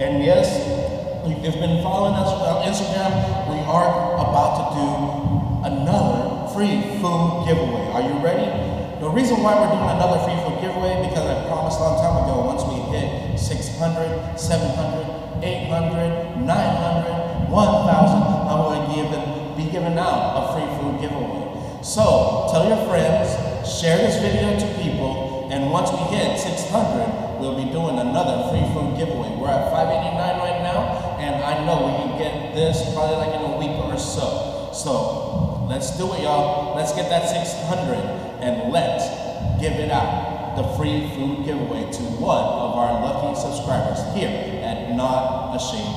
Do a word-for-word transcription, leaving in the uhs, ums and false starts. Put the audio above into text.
And yes, if you've been following us on Instagram, we are about to do another free food giveaway. Are you ready? The reason why we're doing another free food giveaway, because I promised a long time ago, once we hit six hundred, seven hundred, eight hundred, nine hundred, one thousand, I will give it, be giving out a free food giveaway. So tell your friends, share this video to people, and once we hit six hundred, we'll be doing another free food giveaway. We're at five eighty-nine right now, and I know we can get this probably like in a week or so. So let's do it, y'all. Let's get that six hundred, and let's give it out, the free food giveaway, to one of our lucky subscribers here at Not Ashamed